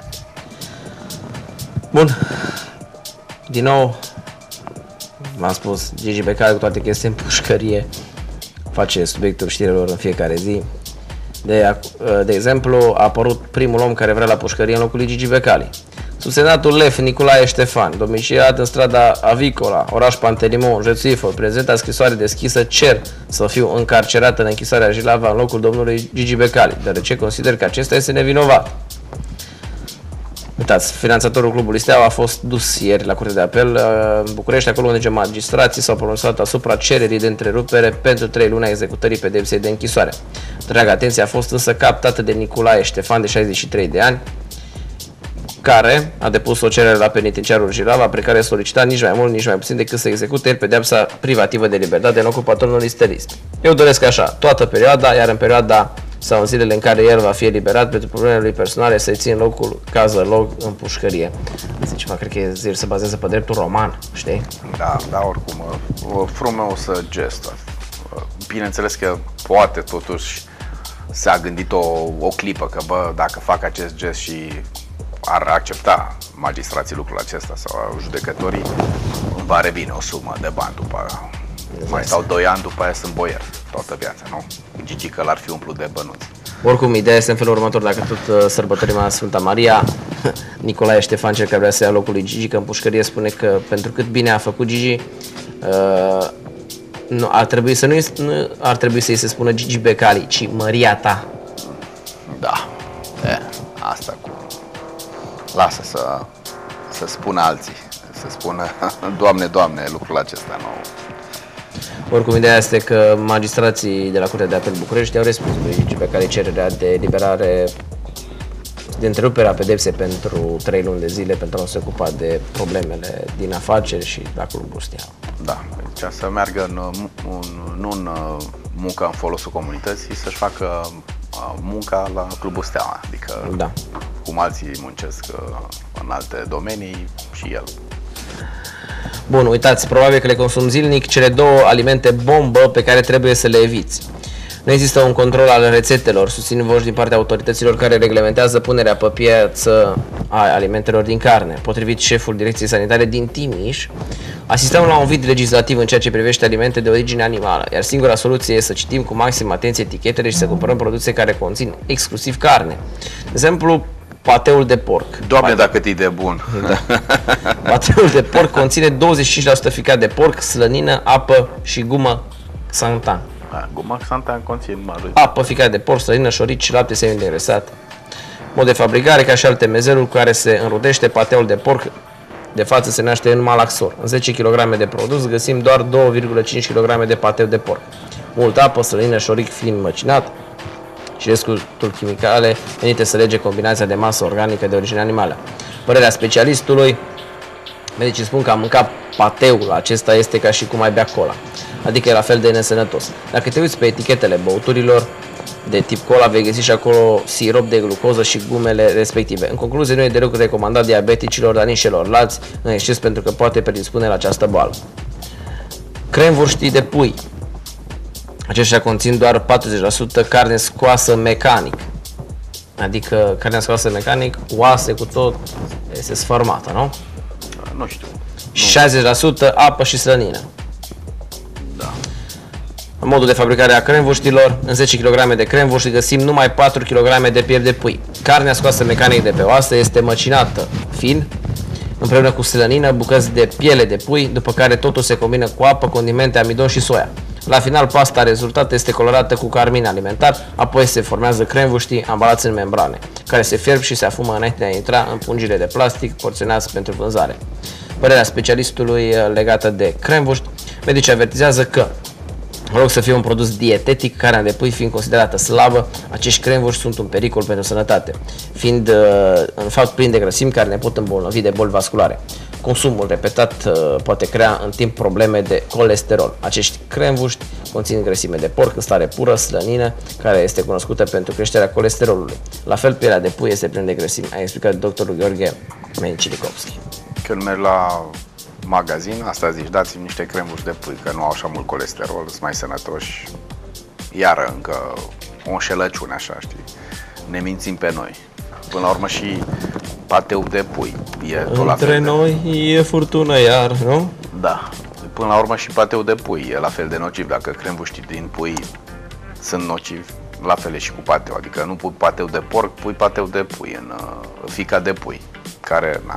Bun. Din nou, v-am spus, Gigi Becali cu toate că este în pușcărie, face subiectul știrilor în fiecare zi. De, de exemplu, a apărut primul om care vrea la pușcărie în locul lui Gigi Becali. Subsemnatul Lev Nicolae Ștefan, domiciliat în strada Avicola, oraș Pantelimon, județul Ilfov, prezenta scrisoare deschisă: cer să fiu încarcerat în închisoarea Jilava în locul domnului Gigi Becali, deoarece consider că acesta este nevinovat. Uitați, finanțatorul clubului Steaua a fost dus ieri la Curtea de Apel în București, acolo unde magistrații s-au pronunțat asupra cererii de întrerupere pentru trei luni a executării pedepsei de închisoare. Întreaga atenție a fost însă captată de Nicolae Ștefan, de șaizeci și trei de ani, care a depus o cerere la penitenciarul Jilava, pe care solicita nici mai mult, nici mai puțin decât să execute el pedeapsa privativă de libertate în locul patronului stelist. Eu doresc așa, toată perioada, iar în perioada sau în zilele în care el va fi eliberat pentru problemele lui personale, să-i țin locul cază loc în pușcărie. Asta ceva, cred că el se bazează pe dreptul roman, știi? Da, da, oricum, o frumos gest. Bineînțeles că poate totuși s-a gândit o, o clipă că, bă, dacă fac acest gest și ar accepta magistrații lucrul acesta sau judecătorii, îmi va revine o sumă de bani după aia. Mai stau doi ani, după aia sunt boier toată viața, nu? Gigi că l-ar fi umplut de bănuți. Oricum, ideea este în felul următor: dacă tot uh, sărbătorim la Sfânta Maria, Nicolae Ștefan, cel care vrea să ia locul lui Gigi, că în pușcărie, spune că pentru cât bine a făcut Gigi, uh, nu, ar trebui să nu, nu ar trebui să-i se spună Gigi Becali, ci Maria ta. Da, e, asta cu... Lasă să, să spună alții, să spună Doamne, Doamne, lucrul acesta nou. Oricum, ideea este că magistrații de la Curtea de Apel București au respins lui Gigi Becali cererea de eliberare, de întrerupere a pedepsei pentru trei luni de zile, pentru a nu se ocupa de problemele din afaceri și la clubul Steaua. Da, deci să meargă în, în, nu în muncă în folosul comunității, să-și facă munca la clubul Steaua, adică da. Cum alții muncesc în alte domenii și el. Bun, uitați, probabil că le consum zilnic cele două alimente bombă pe care trebuie să le eviți. Nu există un control al rețetelor, susțin voci din partea autorităților care reglementează punerea pe piață a alimentelor din carne. Potrivit șeful Direcției Sanitare din Timiș, asistăm la un vid legislativ în ceea ce privește alimente de origine animală, iar singura soluție este să citim cu maxim atenție etichetele și să cumpărăm produse care conțin exclusiv carne. De exemplu, pateul de porc. Doamne, dacă cât e de bun! Da. Pateul de porc conține douăzeci și cinci la sută ficat de porc, slănină, apă și gumă xantan. Da, guma xantan conține mare. Apă, ficat de porc, slănină, șorici, lapte semi-degresat. Mod de fabricare, ca și alte mezeluri cu care se înrudește pateul de porc, de față se naște în Malaxor. În zece kilograme de produs găsim doar două virgulă cinci kilograme de pateu de porc. Mult apă, slănină, șoric fin măcinat și restul chimicale venite să lege combinația de masă organică de origine animală. Părerea specialistului, medicii spun că a mânca pateul acesta este ca și cum ai bea cola, adică e la fel de nesănătos. Dacă te uiți pe etichetele băuturilor de tip cola, vei găsi și acolo sirop de glucoză și gumele respective. În concluzie, nu e deloc recomandat diabeticilor, dar nici celorlalți în exces, pentru că poate predispune la această boală. Cremvârștii de pui. Aceștia conțin doar patruzeci la sută carne scoasă mecanic. Adică carnea scoasă mecanic, oase cu tot, este sfărmată, nu? Nu știu. șaizeci la sută apă și slănină. Da. În modul de fabricare a cremvârștilor, în zece kilograme de cremvârști găsim numai patru kilograme de piept de pui. Carnea scoasă mecanic de pe oase este măcinată fin, împreună cu slănină, bucăți de piele de pui, după care totul se combină cu apă, condimente, amidon și soia. La final, pasta rezultată este colorată cu carmin alimentar, apoi se formează cremvârștii ambalați în membrane, care se fierb și se afumă înainte de a intra în pungile de plastic porționați pentru vânzare. Părerea specialistului legată de cremvârști, medicii avertizează că, în loc să fie un produs dietetic, carnea de pui fiind considerată slabă, acești cremvârști sunt un pericol pentru sănătate, fiind în fapt plin de grăsimi care ne pot îmbolnăvi de boli vasculare. Consumul repetat poate crea în timp probleme de colesterol. Acești cremvârști conțin grăsime de porc în stare pură, slănină, care este cunoscută pentru creșterea colesterolului. La fel, pielea de pui este plină de grăsimi, a explicat doctorul Gheorghe Mencilikovski. Când mergi la magazin, asta zici, dați-mi niște cremvârși de pui, că nu au așa mult colesterol, sunt mai sănătoși. Iară încă o înșelăciune așa, știi? Ne mințim pe noi. Până la urmă și pateu de pui e tot la fel de... noi e furtună iar, nu? Da. Până la urmă și pateu de pui e la fel de nociv. Dacă cremvârștii din pui sunt nocivi, la fel e și cu pateu. Adică nu pui pateu de porc, pui pateu de pui în uh, fica de pui, care, na,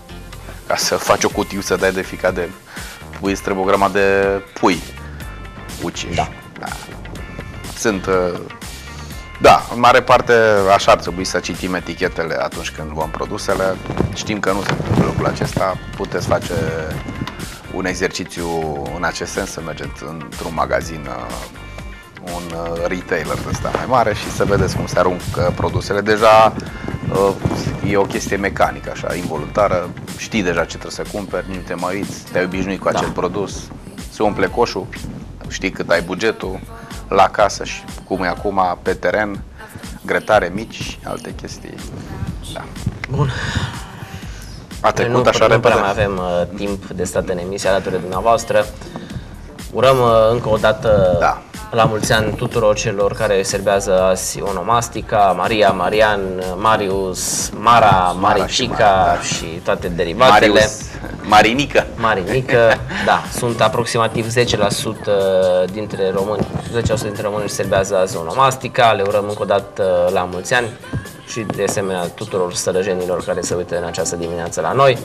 ca să faci o cutiu să dai de fica de pui, îți trebuie o grămadă de pui uciși. Da. Da. Sunt... Uh, Da, în mare parte așa ar trebui să citim etichetele atunci când luăm produsele. Știm că nu se întâmplă lucrul acesta, puteți face un exercițiu în acest sens, să mergeți într-un magazin, un retailer de ăsta mai mare și să vedeți cum se aruncă produsele. Deja e o chestie mecanică, așa, involuntară, știi deja ce trebuie să cumperi, nu te mai uiți, te-ai obișnuit cu acel da. produs, se umple coșul, știi cât ai bugetul, la casă și cum e acum pe teren, grătare mici și alte chestii. Da. Bun. A trecut nu, așa nu repede. Nu mai avem uh, timp de stat în emisie alături de dumneavoastră. Urăm uh, încă o dată da. la mulți ani tuturor celor care serbează azi onomastica, Maria, Marian, Marius, Mara, Maricica Mara și, și toate derivatele. Marius, Marinică. Marinică, da, sunt aproximativ zece la sută dintre români, zece la sută dintre români își serbează azi onomastica. Le urăm încă o dată la mulți ani și de asemenea tuturor stălăjenilor care se uită în această dimineață la noi.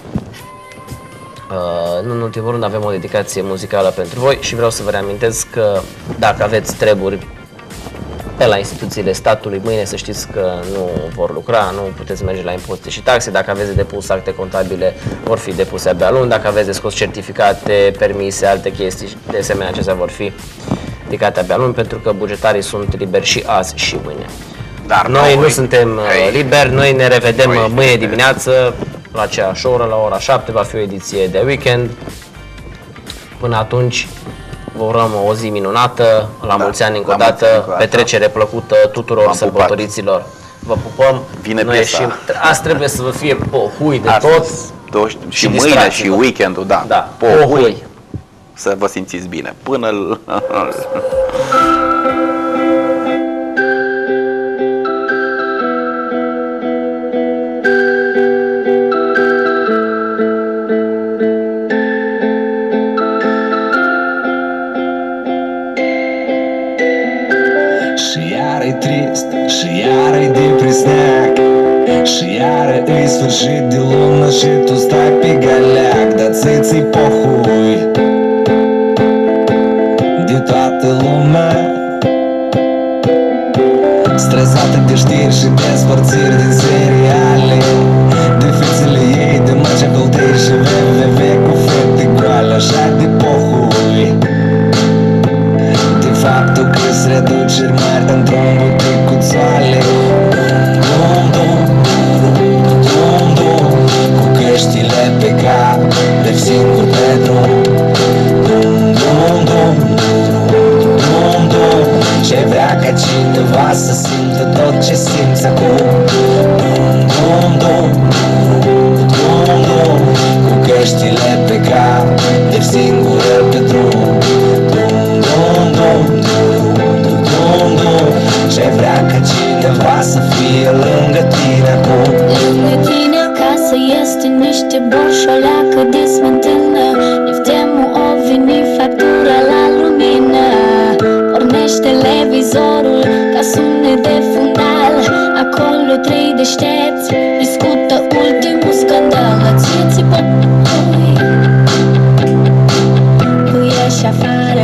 Uh, nu în ultimul rând avem o dedicație muzicală pentru voi și vreau să vă reamintesc că dacă aveți treburi pe la instituțiile statului, mâine să știți că nu vor lucra, nu puteți merge la impozite și taxe. Dacă aveți de depus acte contabile, vor fi depuse abia luni. Dacă aveți de scos certificate, permise, alte chestii, de asemenea acestea vor fi ridicate abia luni, pentru că bugetarii sunt liberi și azi și mâine. Dar noi noi nu suntem hey. liberi, noi ne revedem noi, mâine dimineață la aceeași oră, la ora șapte, va fi o ediție de weekend. Până atunci vă urăm o zi minunată, la da, mulți ani încă o dată, petrecere plăcută tuturor sărbătoriților. Vă pupăm, vine noi ieșim, azi trebuie să vă fie pohui de tot. tot și mâine și weekendul, da, da. Pohui. Pohui. Să vă simțiți bine. Până care îi sfârșit de lună și tu stai pe galeac, dar ți-ți pohui de toată lumea, stresată de știri și despărțiri din seriale, de fițele ei, de macecolteri și www cu fete goale, așa de pohui de faptul că-s reduceri mari într-un butic cu țoale. Dum, dum, dum, dum, cu căștile pe cap, merg singur pe drum. Dum, dum, dum, dum, dum, ce vrea ca cineva să simtă tot ce simți acum. Dum, dum, dum, dum, cu căștile pe cap, merg singur pe drum. Dum, dum, dum, dum, ce vrea ca cineva să fie lângă tine acum. Lângă tine acasă este niște borș, o leacă de smântână, Niftemul o veni factura la lumină. Pornește televizorul ca sunet de fundal, acolo trei deștepți discută ultimul scandal. Ție-ți potui, tu ieși afară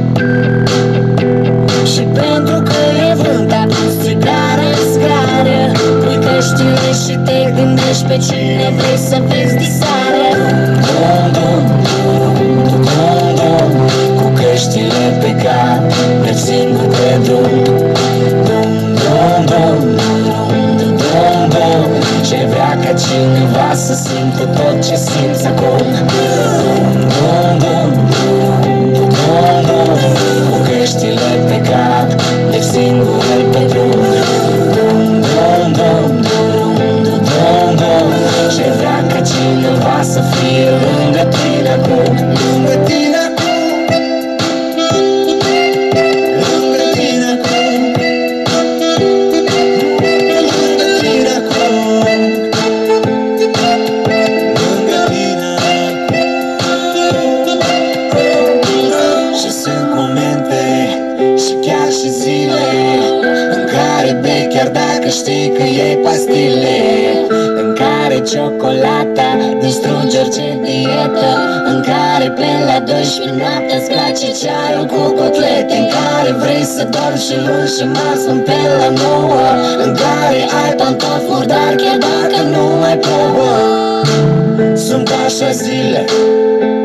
și pentru că e vânt atunci țigară în scară, pui căștile și te gândești pe cine vrei să vezi diseară. Dum, dum, dum, dum, cu căștile pe cap, merg singur pe drum. Dum, dum, dum, dum, dum, dum, ce vrea ca cineva să simtă tot ce simți acum. Dum, dum, dum, dum, dum, cu căștile pe cap, merg singur pe drum. Dum, dum, dum, dum, dum, dum, ce vrea ca cineva să fie lângă tine acum. Lângă tine acum, lângă tine acum, lângă tine acum, lângă tine acum. Și sunt momente și chiar și zile în care bei chiar dacă știi că iei pastile, în care ciocolata distruge orice dietă, în care pleci la doisprezece noaptea, îți place ceaiul cu cotlete, în care vrei să dormi și luni și marți până pe la nouă, în care ai pantofi murdari chiar dacă nu mai plouă. Sunt așa zile